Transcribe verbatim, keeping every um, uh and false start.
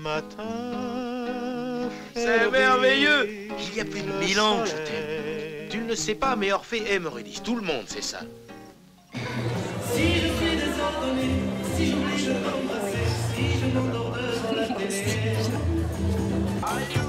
matin. C'est merveilleux. Il y a plus de mille ans que je t'aime. Tu ne le sais pas, mais Orphée aime Eurydice. Tout le monde sait ça. Si je suis désordonné, si j'oublie de m'embrasser, si je m'endors devant la télé.